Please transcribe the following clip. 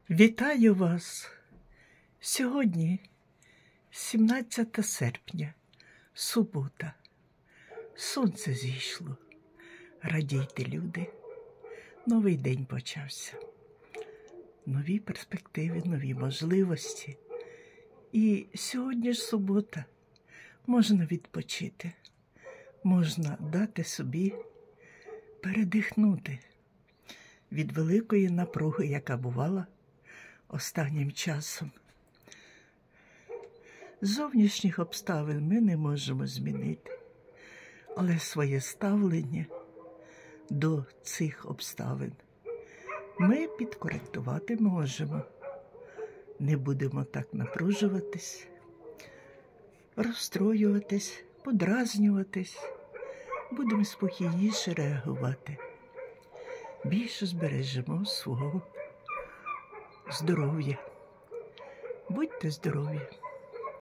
Вітаю вас! Сьогодні 17 серпня, субота. Сонце зійшло. Радійте, люди. Новий день почався. Нові перспективи, нові можливості. І сьогодні ж субота. Можна відпочити. Можна дати собі передихнути від великої напруги, яка бувала останнім часом. Зовнішніх обставин ми не можемо змінити, але своє ставлення до цих обставин ми підкоректувати можемо. Не будемо так напружуватись, розстроюватись, подразнюватись, будемо спокійніше реагувати. Більше збережемо свого здоров'я. Будьте здорові!